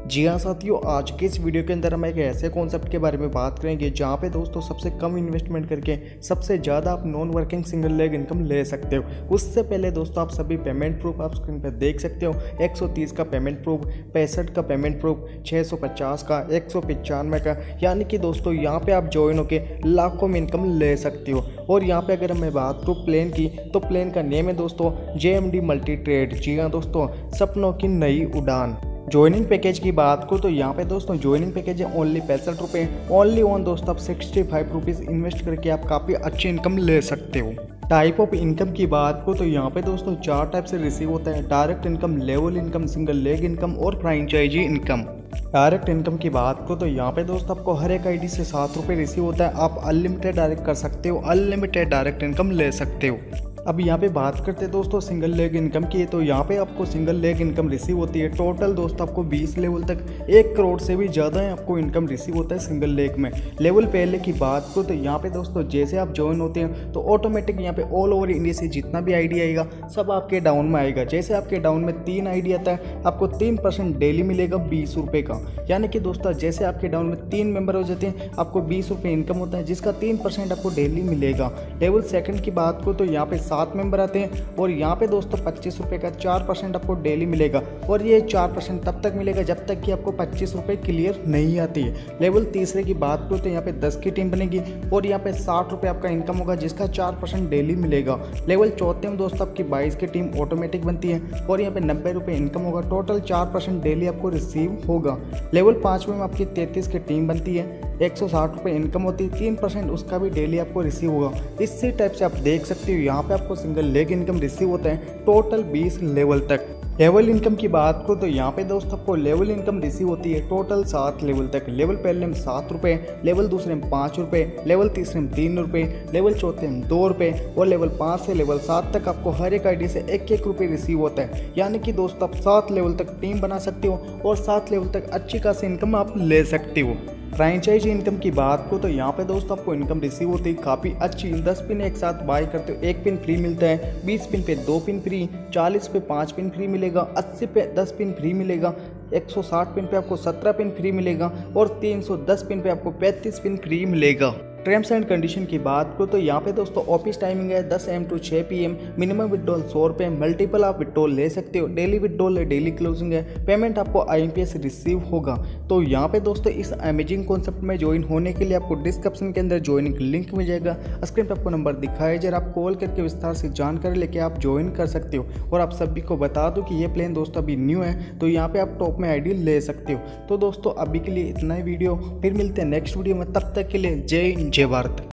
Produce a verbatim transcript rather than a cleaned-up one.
जी हाँ साथियों, आज के इस वीडियो के अंदर हम एक ऐसे कॉन्सेप्ट के बारे में बात करेंगे जहाँ पे दोस्तों सबसे कम इन्वेस्टमेंट करके सबसे ज़्यादा आप non working single leg income ले सकते हो। उससे पहले दोस्तों आप सभी पेमेंट प्रूफ आप स्क्रीन पर देख सकते हो। एक सौ तीस का पेमेंट प्रूफ, पैंसठ का पेमेंट प्रूफ, छः सौ पचास का, एक सौ पचानवे का, यानी कि दोस्तों यहाँ पे आप ज्वाइन होकर लाखों में इनकम ले सकते हो। और यहाँ पे अगर मैं बात करूँ प्लेन की, तो प्लेन का नेम है दोस्तों J M D multi trade. जी हाँ दोस्तों, सपनों की नई उड़ान। ज्वाइनिंग पैकेज की बात करूँ तो यहाँ पे दोस्तों ज्वाइनिंग पैकेज है ओनली पैंसठ रुपये। ओनली ऑन दोस्तों आप सिक्सटी फाइव रुपीज़ इन्वेस्ट करके आप काफ़ी अच्छी इनकम ले सकते हो। टाइप ऑफ इनकम की बात करूँ तो यहाँ पे दोस्तों चार टाइप से रिसीव होता है: direct income, level income, single leg income और फ्रेंचाइजी इनकम। डायरेक्ट इनकम की बात करो तो यहाँ पे दोस्तों आपको हर एक आईडी से सात रुपये रिसीव होता है। आप अनलिमिटेड डायरेक्ट कर सकते हो, अनलिमिटेड डायरेक्ट इनकम ले सकते हो। अब यहाँ पे बात करते हैं दोस्तों सिंगल लेग इनकम की, तो यहाँ पे आपको सिंगल लेग इनकम रिसीव होती है। टोटल दोस्तों आपको बीस लेवल तक एक करोड़ से भी ज़्यादा है आपको इनकम रिसीव होता है सिंगल लेग में। लेवल पहले की बात करो तो यहाँ पे दोस्तों जैसे आप ज्वाइन होते हैं तो ऑटोमेटिक यहाँ पे ऑल ओवर इंडिया से जितना भी आईडी आएगा सब आपके डाउन में आएगा। जैसे आपके डाउन में तीन आईडी आता है, आपको तीन परसेंट डेली मिलेगा बीस रुपये का। यानी कि दोस्तों जैसे आपके डाउन में तीन मेंबर हो जाते हैं, आपको बीस रुपये इनकम होता है, जिसका तीन परसेंट आपको डेली मिलेगा। लेवल सेकंड की बात करो तो यहाँ पे सात मेंबर आते हैं और यहाँ पे दोस्तों पच्चीस रुपये का चार परसेंट आपको डेली मिलेगा। और ये चार परसेंट तब तक मिलेगा जब तक कि आपको पच्चीस रुपये क्लियर नहीं आती है। लेवल तीसरे की बात करो तो यहाँ पे दस की टीम बनेगी और यहाँ पे साठ रुपये आपका इनकम होगा, जिसका चार परसेंट डेली मिलेगा। लेवल चौथे में दोस्तों आपकी बाईस की टीम ऑटोमेटिक बनती है और यहाँ पे नब्बे रुपये इनकम होगा, टोटल चार परसेंट डेली आपको रिसीव होगा। लेवल पाँचवें में आपकी तैंतीस की टीम बनती है, एक सौ साठ रुपये इनकम होती है, तीन परसेंट उसका भी डेली आपको रिसीव होगा। इसी टाइप से आप देख सकते हो यहाँ पे आपको सिंगल लेग इनकम रिसीव होता है टोटल बीस लेवल तक। लेवल इनकम की बात करो तो यहाँ पे दोस्तों आपको लेवल इनकम रिसीव होती है टोटल सात लेवल तक। लेवल पहले में सात रुपये, लेवल दूसरे में पाँच रुपये, लेवल तीसरे में तीन रुपये, लेवल चौथे में दो रुपये और लेवल पाँच से लेवल सात तक आपको हर एक आईडी से एक एक रुपये रिसीव होता है। यानी कि दोस्तों आप सात लेवल तक टीम बना सकते हो और सात लेवल तक अच्छी खासी इनकम आप ले सकते हो। फ्रेंचाइजी इनकम की बात करो तो यहाँ पे दोस्तों आपको इनकम रिसीव होती है काफ़ी अच्छी। दस पिन एक साथ बाय करते हो एक पिन फ्री मिलता है, बीस पिन पे दो पिन फ्री, चालीस पे पाँच पिन फ्री मिलेगा, अस्सी पे दस पिन फ्री मिलेगा, एक सौ साठ पिन पे आपको सत्रह पिन फ्री मिलेगा और तीन सौ दस पिन पे आपको पैंतीस पिन फ्री मिलेगा। टर्म्स एंड कंडीशन की बात करो तो यहाँ पे दोस्तों ऑफिस टाइमिंग है दस एम टू छः पी एम, मिनिमम विड्रॉल सौ रुपये, मल्टीपल आप विड्रॉल ले सकते हो, डेली विड्रॉल है, डेली क्लोजिंग है, पेमेंट आपको I M P S receive होगा। तो यहाँ पे दोस्तों इस अमेजिंग कॉन्सेप्ट में ज्वाइन होने के लिए आपको डिस्क्रिप्शन के अंदर ज्वाइनिंग लिंक मिल जाएगा, स्क्रीन पर आपको नंबर दिखाया जाए, आप कॉल करके विस्तार से जानकारी लेके आप ज्वाइन कर सकते हो। और आप सभी को बता दो कि ये प्लान दोस्तों अभी न्यू है, तो यहाँ पे आप टॉप में आई डी ले सकते हो। तो दोस्तों अभी के लिए इतना ही वीडियो, फिर मिलते हैं नेक्स्ट वीडियो में, तब तक के लिए जय जय भारत।